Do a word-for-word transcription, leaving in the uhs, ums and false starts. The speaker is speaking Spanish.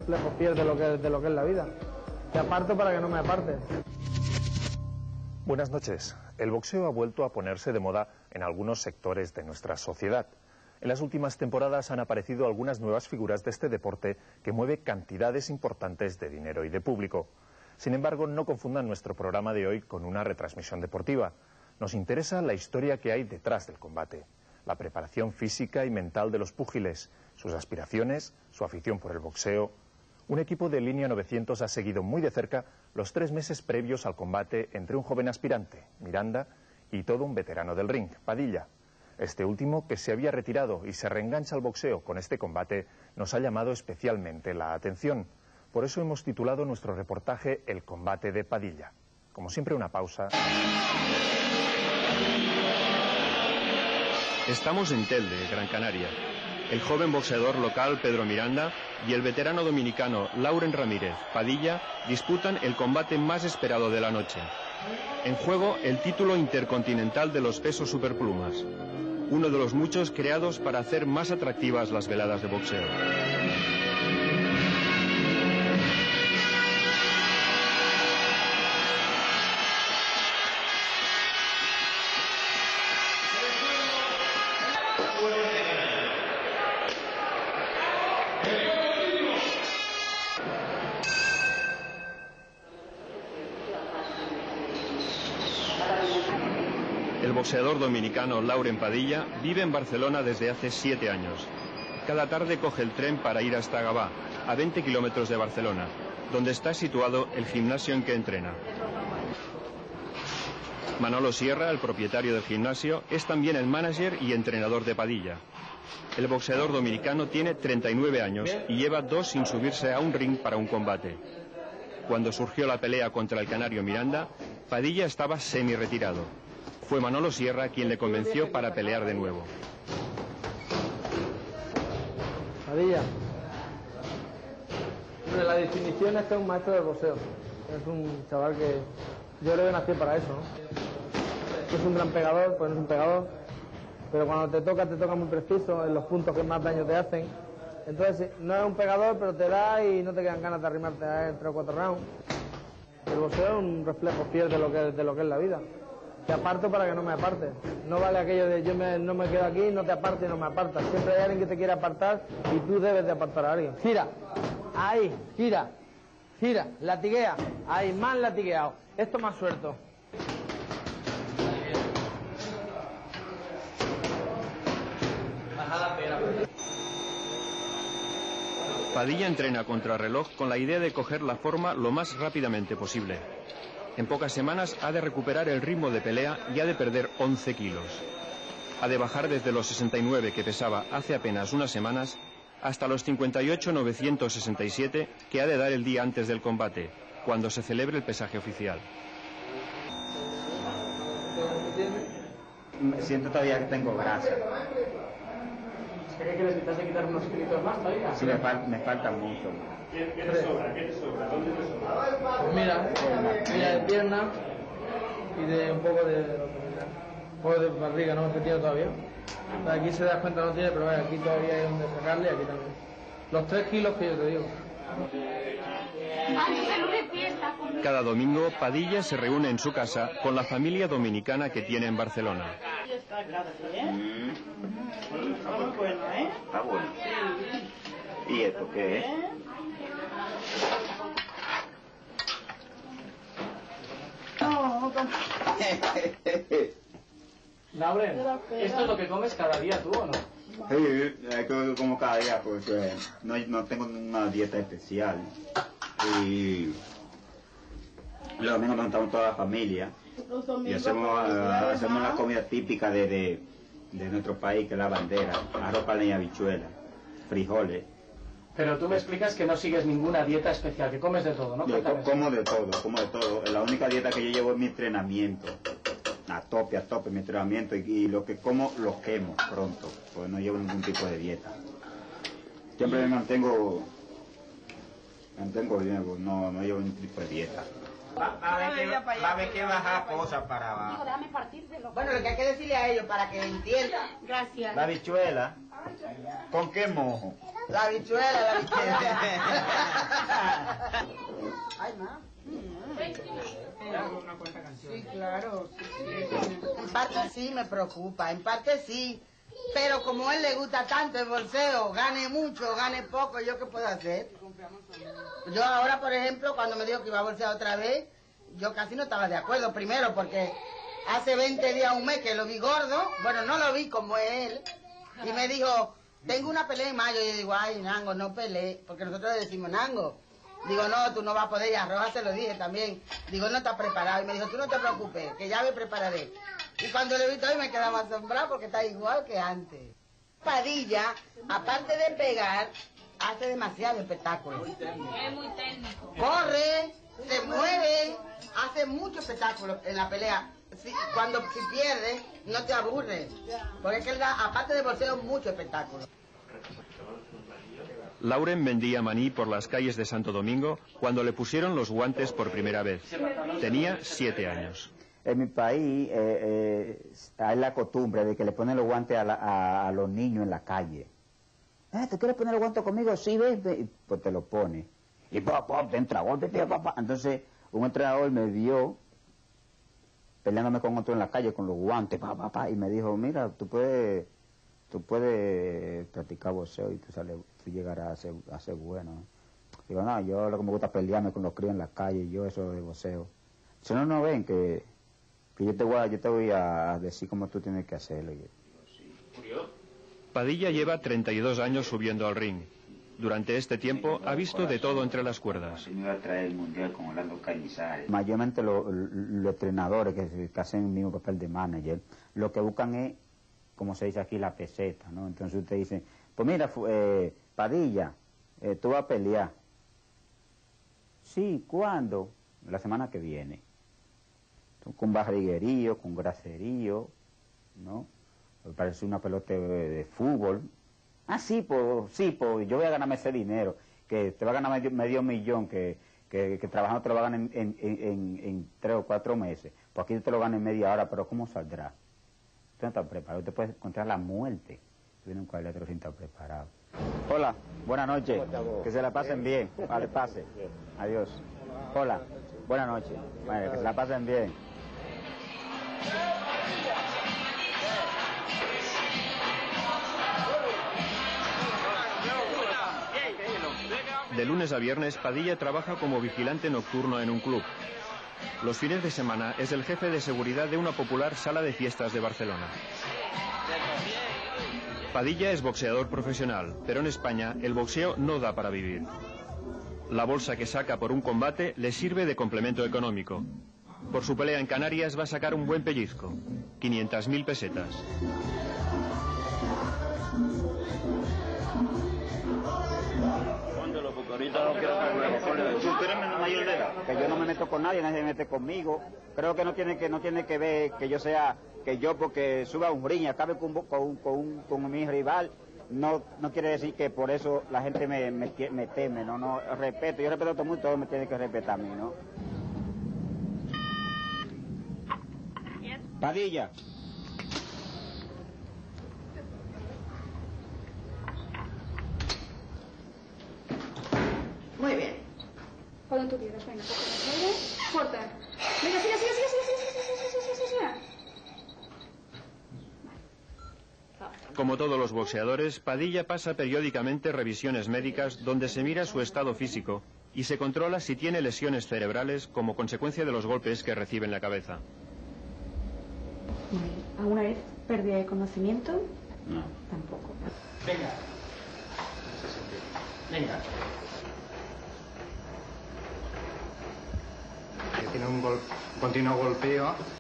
reflejo fiel de lo que, de lo que es la vida. Te aparto para que no me apartes. Buenas noches. El boxeo ha vuelto a ponerse de moda en algunos sectores de nuestra sociedad. En las últimas temporadas han aparecido algunas nuevas figuras de este deporte que mueve cantidades importantes de dinero y de público. Sin embargo, no confundan nuestro programa de hoy con una retransmisión deportiva. Nos interesa la historia que hay detrás del combate, la preparación física y mental de los púgiles, sus aspiraciones, su afición por el boxeo. Un equipo de Línea novecientos ha seguido muy de cerca los tres meses previos al combate entre un joven aspirante, Miranda, y todo un veterano del ring, Padilla. Este último, que se había retirado y se reengancha al boxeo con este combate, nos ha llamado especialmente la atención. Por eso hemos titulado nuestro reportaje El combate de Padilla. Como siempre, una pausa. Estamos en Telde, Gran Canaria. El joven boxeador local Pedro Miranda y el veterano dominicano Lauren Ramírez, Padilla, disputan el combate más esperado de la noche. En juego, el título intercontinental de los pesos superplumas, uno de los muchos creados para hacer más atractivas las veladas de boxeo. El boxeador dominicano Lauren Padilla vive en Barcelona desde hace siete años. Cada tarde coge el tren para ir hasta Gavà, a veinte kilómetros de Barcelona, donde está situado el gimnasio en que entrena. Manolo Sierra, el propietario del gimnasio, es también el mánager y entrenador de Padilla. El boxeador dominicano tiene treinta y nueve años y lleva dos sin subirse a un ring para un combate. Cuando surgió la pelea contra el canario Miranda, Padilla estaba semi-retirado. Fue Manolo Sierra quien le convenció para pelear de nuevo. Padilla. Bueno, la definición es que es un maestro del boxeo. Es un chaval que yo creo que nació para eso, ¿no? Es un gran pegador, pues no es un pegador, pero cuando te toca, te toca muy preciso en los puntos que más daño te hacen. Entonces, no es un pegador, pero te da y no te quedan ganas de arrimarte a él tres o cuatro rounds. El boxeo es un reflejo fiel de lo que, de lo que es la vida. Te aparto para que no me apartes. No vale aquello de yo me, no me quedo aquí, no te apartes y no me apartas. Siempre hay alguien que te quiere apartar y tú debes de apartar a alguien. Gira. Ahí, gira. Gira. Latiguea. Ahí, más latigueado. Esto más suelto. Baja la pera. Padilla entrena contrarreloj con la idea de coger la forma lo más rápidamente posible. En pocas semanas ha de recuperar el ritmo de pelea y ha de perder once kilos. Ha de bajar desde los sesenta y nueve que pesaba hace apenas unas semanas hasta los cincuenta y ocho mil novecientos sesenta y siete que ha de dar el día antes del combate, cuando se celebre el pesaje oficial. Me siento todavía que tengo grasa. ¿Qué que necesitas de quitar unos kilitos más todavía? Sí, me, fal me falta mucho. ¿Qué, ¿Qué te sobra? ¿Qué te sobra? ¿Dónde te sobra? Pues mira, mira de pierna y de un poco de, un poco de barriga, ¿no? Que tiene todavía. O sea, aquí se da cuenta no tiene, pero aquí todavía hay donde sacarle y aquí también. Los tres kilos que yo te digo. Cada domingo, Padilla se reúne en su casa con la familia dominicana que tiene en Barcelona. Mm. Está muy bueno, ¿eh? Está bueno. ¿Y esto qué es? Lauren, ¿esto es lo que comes cada día tú o no? Sí, esto como cada día, pues eh, no, no tengo una dieta especial. Y los domingos nos juntamos toda la familia y hacemos, uh, hacemos la comida típica de, de, de nuestro país, que es la bandera: arroz, carne y habichuelas, frijoles. Pero tú me explicas que no sigues ninguna dieta especial, que comes de todo, ¿no? Yo co como de todo, como de todo. La única dieta que yo llevo es mi entrenamiento. A tope, a tope mi entrenamiento. Y, y lo que como, lo quemo pronto. Porque no llevo ningún tipo de dieta. Siempre me mantengo... Mantengo bien, no, no llevo ningún tipo de dieta. Va, va, a ver que, va a ver que bajar cosas para abajo. Bueno, lo que hay que decirle a ellos para que entiendan. Gracias. La habichuela. ¿Con qué mojo? La habichuela, la habichuela. una cuarta canción. Sí, claro. Sí, sí. En parte sí me preocupa, en parte sí. Pero como a él le gusta tanto el bolseo, gane mucho, gane poco, ¿yo qué puedo hacer? Yo ahora, por ejemplo, cuando me dijo que iba a bolsear otra vez, yo casi no estaba de acuerdo. Primero porque hace veinte días, un mes que lo vi gordo, bueno, no lo vi como él, y me dijo, tengo una pelea en mayo. Y yo digo, ay, Nango, no peleé, porque nosotros le decimos, Nango. Digo, no, tú no vas a poder, y a Roja se lo dije también. Digo, no está preparado. Y me dijo, tú no te preocupes, que ya me prepararé. Y cuando lo he visto hoy me quedaba asombrado porque está igual que antes. Padilla, aparte de pegar, hace demasiado espectáculo. Es muy técnico. Corre, se mueve, hace mucho espectáculo en la pelea. Si, cuando si pierde, no te aburres. Porque es que él da, aparte de bolseo, mucho espectáculo. Lauren vendía maní por las calles de Santo Domingo cuando le pusieron los guantes por primera vez. Tenía siete años. En mi país eh, eh, hay la costumbre de que le ponen los guantes a, la, a, a los niños en la calle. Eh, ¿Te quieres poner los guantes conmigo? Sí, ves, ve. Pues te los pone. Y pop, pop, te entra golpe, papá. Entonces, un entrenador me vio peleándome con otro en la calle con los guantes, pa, pa, pa, y me dijo, mira, tú puedes, tú puedes practicar boxeo y tú, sales, tú llegarás a ser, a ser bueno. Digo, no, yo lo que me gusta es pelearme con los críos en la calle, y yo eso de boxeo. Si no, no ven que... que yo te voy a, yo te voy a decir cómo tú tienes que hacerlo. Padilla lleva treinta y dos años subiendo al ring. Durante este tiempo ha visto de todo entre las cuerdas. Me iba a traer el mundial con Orlando Cañizares. Mayormente los lo entrenadores que, que hacen el mismo papel de manager, lo que buscan es, como se dice aquí, la peseta, ¿no? Entonces usted dice, pues mira, eh, Padilla, eh, tú vas a pelear. Sí, ¿cuándo? La semana que viene. Con barriguerío, con graserío, ¿no? Parece una pelota de, de fútbol. Ah, sí, pues, sí, pues yo voy a ganarme ese dinero, que te va a ganar medio, medio millón, que, que, que trabajando te lo ganan en, en, en, en tres o cuatro meses. Pues aquí te lo ganan en media hora, pero ¿cómo saldrá? Tú no estás preparado, te puedes encontrar la muerte. Tú vienes un cuadrilátero sin estar preparado. Hola, buenas noches, que se la pasen bien. Vale, pase. Adiós. Hola, buenas noches. Bueno, que se la pasen bien. De lunes a viernes, Padilla trabaja como vigilante nocturno en un club. Los fines de semana es el jefe de seguridad de una popular sala de fiestas de Barcelona. Padilla es boxeador profesional, pero en España el boxeo no da para vivir. La bolsa que saca por un combate le sirve de complemento económico. Por su pelea en Canarias va a sacar un buen pellizco, quinientas mil pesetas. Que yo no me meto con nadie, nadie se mete conmigo. Creo que no tiene que no tiene que ver que yo sea, que yo porque suba un ring y acabe con, con, con, con mi rival, no no quiere decir que por eso la gente me, me, me teme, no, no, respeto, yo respeto a todo el mundo, todo me tiene que respetar a mí, ¿no? Padilla. Muy bien. Cuando tú quieras, venga, fuerte. Venga, siga, siga, siga, siga, siga, siga, siga, siga, siga. Como todos los boxeadores, Padilla pasa periódicamente revisiones médicas donde se mira su estado físico y se controla si tiene lesiones cerebrales como consecuencia de los golpes que recibe en la cabeza. ¿Alguna vez pérdida de conocimiento? No. Tampoco. Venga. Venga. Que tiene un, gol, continuo golpeo